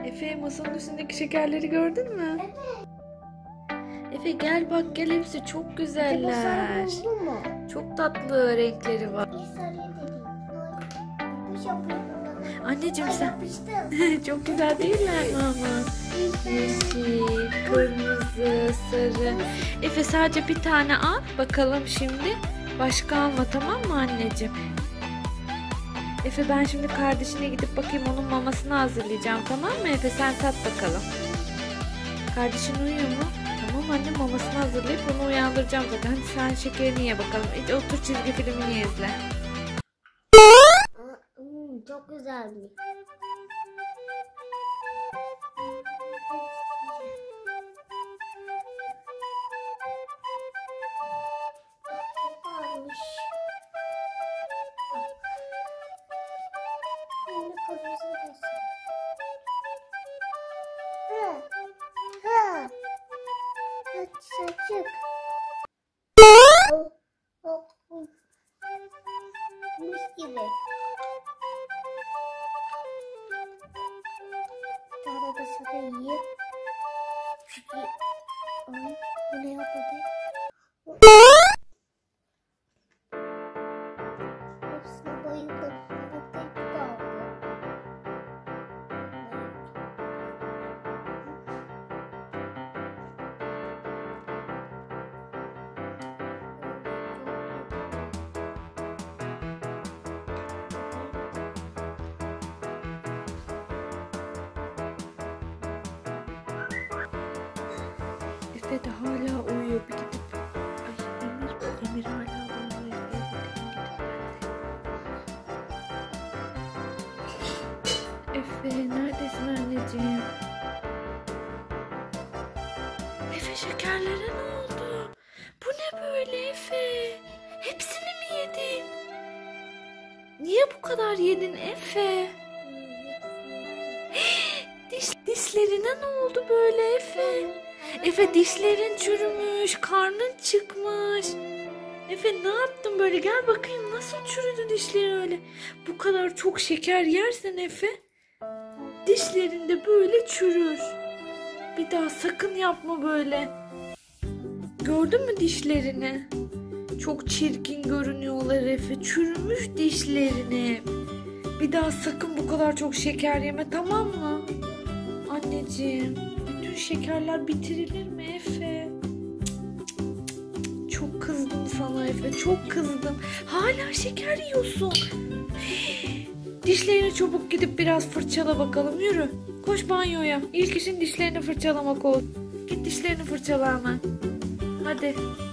Efe, masanın üstündeki şekerleri gördün mü? Evet. Efe gel bak, gel, hepsi çok güzeller. Bu sarı buldun mu? Çok tatlı renkleri var. İlk sarıyı dedim. Yapış yapıyorum. Anneciğim Ay, sen yapıştım. çok güzel değiller mi ama? Yeşil, kırmızı, sarı. Efe sadece bir tane al bakalım şimdi. Başka alma, tamam mı anneciğim? Efe, ben şimdi kardeşine gidip bakayım, onun mamasını hazırlayacağım, tamam mı Efe? Sen tat bakalım. Kardeşin uyuyor mu? Tamam anne, mamasını hazırlayıp onu uyandıracağım zaten. Hadi sen şekerini ye bakalım. Otur, çizgi filmini izle. Çok güzelmiş. Varmış. Şimdi kırmızı resim. Saçık. Mis gibi. Bir tane de sana yiyeyim. Çünkü bu ne yapalım? Hepsine bayıldım. Bak tek kaldı. Efe de hala uyuyor, bir gidip. Ay Emir hala uyuyor. Efe, neredesin anneciğim? Efe, şekerlere ne oldu? Bu ne böyle Efe? Hepsini mi yedin? Niye bu kadar yedin Efe? Dişlerine ne oldu böyle Efe? Efe, dişlerin çürümüş, karnın çıkmış. Efe, ne yaptın böyle? Gel bakayım, nasıl çürüdü dişleri öyle? Bu kadar çok şeker yersen Efe, dişlerin de böyle çürür. Bir daha sakın yapma böyle. Gördün mü dişlerini? Çok çirkin görünüyorlar Efe. Çürümüş dişlerini. Bir daha sakın bu kadar çok şeker yeme, tamam mı? Anneciğim, bütün şekerler bitirilir mi Efe? Çok kızdım sana Efe, çok kızdım. Hala şeker yiyorsun. Dişlerini çabuk gidip biraz fırçala bakalım, yürü. Koş banyoya. İlk işin dişlerini fırçalamak olsun. Git dişlerini fırçala hemen. Hadi.